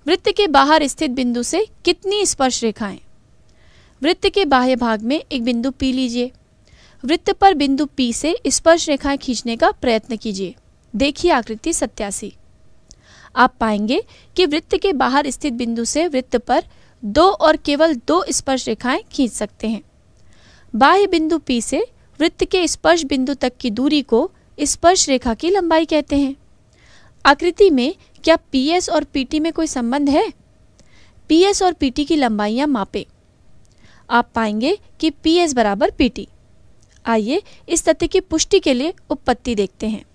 वृत्त के बाहर स्थित बिंदु से कितनी स्पर्श रेखाएं? वृत्त के बाह्य भाग में एक बिंदु P लीजिए। वृत्त पर बिंदु P से स्पर्श रेखाएं खींचने का प्रयत्न कीजिए। देखिए आकृति 87। आप पाएंगे कि वृत्त के बाहर स्थित बिंदु से वृत्त पर 2 और केवल 2 स्पर्श रेखाएं खींच सकते हैं। बाह्य बिंदु P से वृत्त के स्पर्श बिंदु तक की दूरी को स्पर्श रेखा की लंबाई कहते हैं। आकृति में क्या PS और PT में कोई संबंध है? PS और PT की लंबाइयां मापें। आप पाएंगे कि PS बराबर PT। आइए इस तथ्य की पुष्टि के लिए उपपत्ति देखते हैं।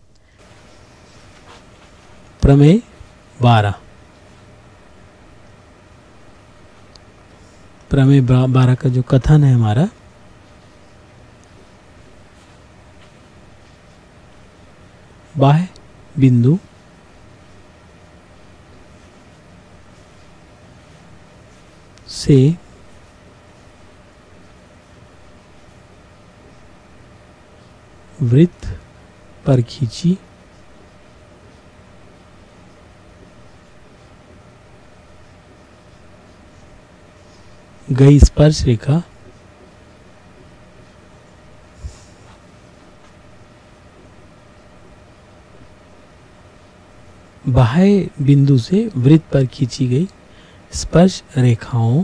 प्रमेय 12। प्रमेय 12 का जो कथन है हमारा, बाह्य बिंदु से वृत्त पर खींची गई स्पर्श रेखा बाह्य बिंदु से वृत्त पर खींची गई स्पर्श रेखाओं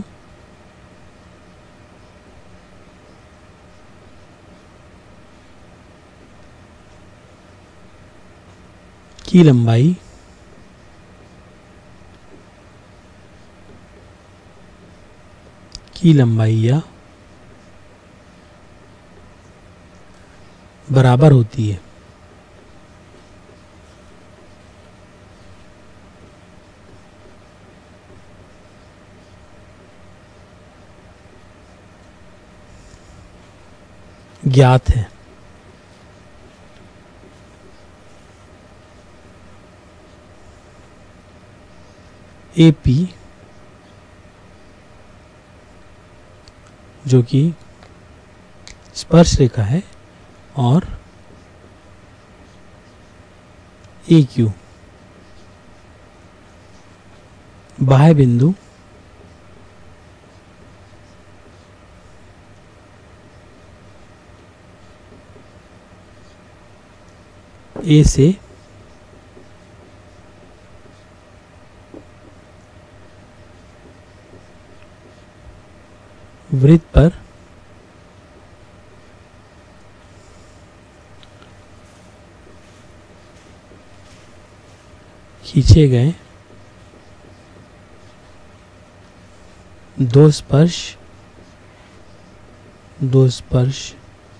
की लंबाई या बराबर होती है। ज्ञात है। AP जो कि स्पर्श रेखा है और AQ बाह्य बिंदु A से वृत्त पर खींचे गए 2 स्पर्श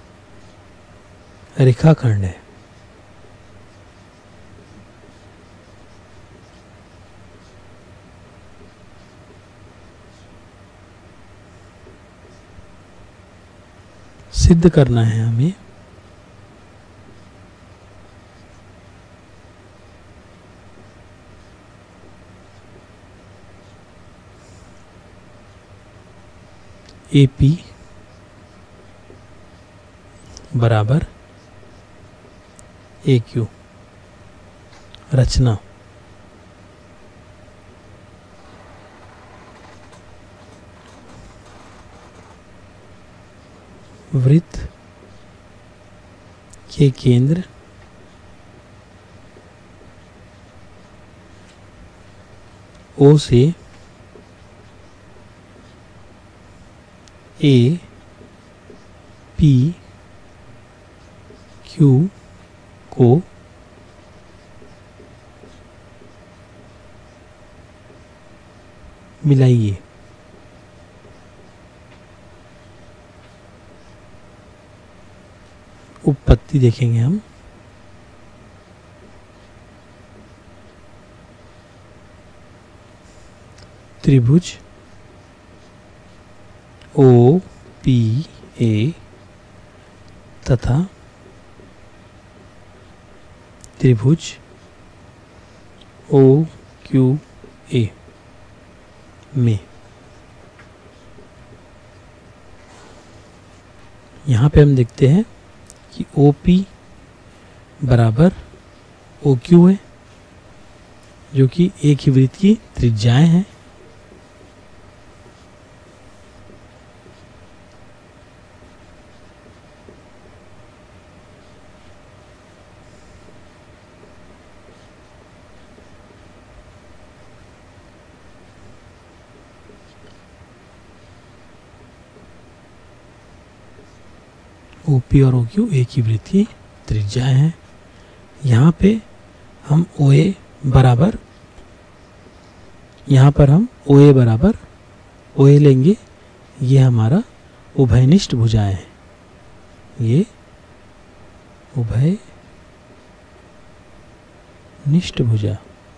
रेखाखंड है। सिद्ध करना है हमें AP बराबर AQ। रचना वृत्त के केंद्र O से A P Q को मिलाइए। उपपत्ति देखेंगे हम। त्रिभुज OPA तथा त्रिभुज OQA में यहाँ पे हम देखते हैं कि OP बराबर OQ है, जो कि एक ही वृत्त की त्रिज्याएं हैं। OP और OQ एक ही वृत्त की त्रिज्याएं हैं। यहाँ पे हम OA बराबर, यहाँ पर हम OA बराबर OA लेंगे। ये हमारा उभयनिष्ठ भुजाएं हैं। ये उभयनिष्ठ भुजा,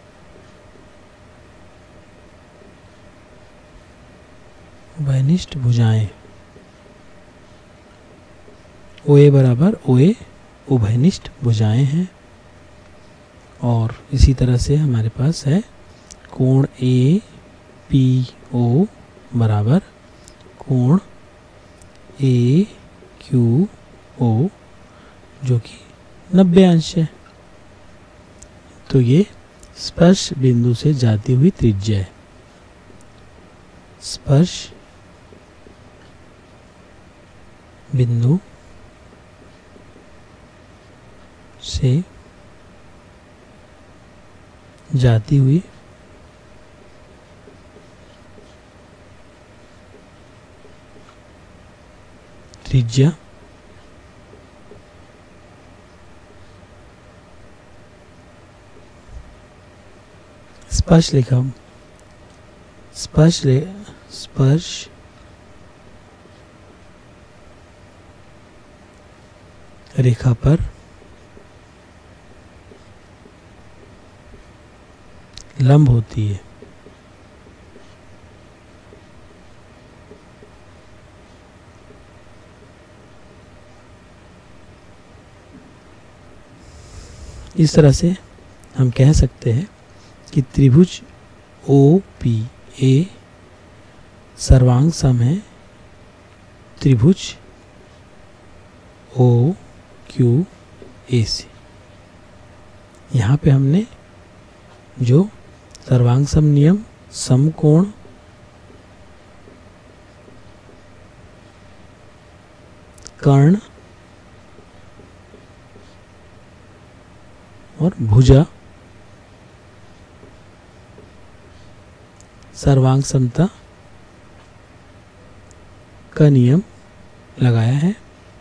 उभयनिष्ठ भुजाएं। OA बराबर OA उभयनिष्ठ भुजाएं हैं। और इसी तरह से हमारे पास है कोण APO बराबर कोण AQO, जो कि 90 अंश है। तो ये स्पर्श बिंदु से जाती हुई त्रिज्या है। स्पर्श बिंदु से जाती हुई त्रिज्या स्पर्श रेखा, स्पर्श रेखा पर लंब होती है। इस तरह से हम कह सकते हैं कि त्रिभुज OPA सर्वांग सम है त्रिभुज OQA से। यहाँ पे हमने जो सर्वांग सम नियम, समकोण, कर्ण और भुजा, सर्वांग समता का नियम लगाया है।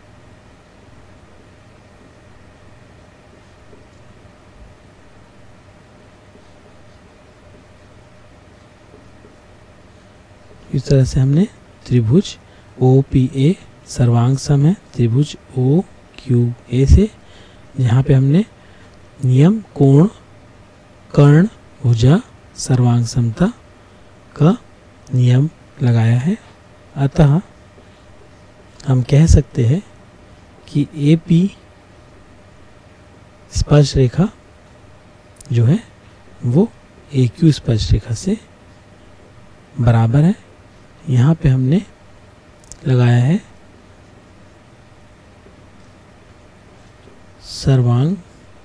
इस तरह से हमने त्रिभुज OPA सर्वांग सम है त्रिभुज OQA से। यहाँ पे हमने नियम कोण, कर्ण, भुजा, सर्वांग समता का नियम लगाया है। अतः हम कह सकते हैं कि AP स्पर्श रेखा जो है वो AQ स्पर्श रेखा से बराबर है। यहाँ पे हमने लगाया है सर्वांग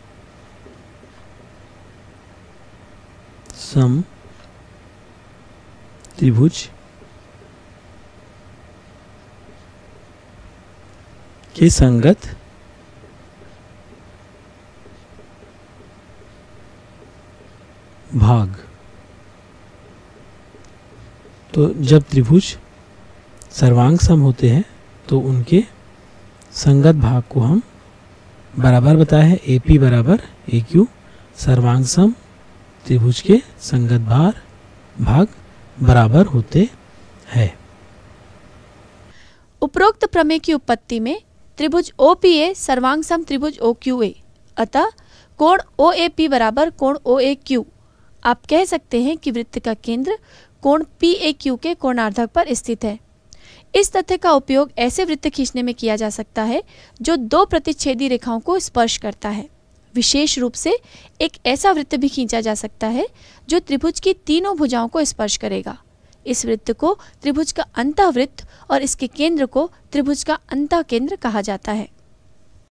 सम त्रिभुज के संगत भाग। तो जब त्रिभुज सर्वांग सम होते हैं तो उनके संगत भाग को हम बराबर बताया है। AP बराबर AQ सर्वांग सम त्रिभुज के संगत भाग बराबर होते हैं। उपरोक्त प्रमेय की उत्पत्ति में त्रिभुज OPA सर्वांग सम त्रिभुज OQA, अतः कोण OAP बराबर कोण OAQ। आप कह सकते हैं कि वृत्त का केंद्र कोण PAQ के कोणार्धक पर स्थित है। इस तथ्य का उपयोग ऐसे वृत्त खींचने में किया जा सकता है जो दो प्रतिच्छेदी रेखाओं को स्पर्श करता है। विशेष रूप से एक ऐसा वृत्त भी खींचा जा सकता है जो त्रिभुज की तीनों भुजाओं को स्पर्श करेगा। इस वृत्त को त्रिभुज का अंतःवृत्त और इसके केंद्र को त्रिभुज का अंतःकेंद्र कहा जाता है।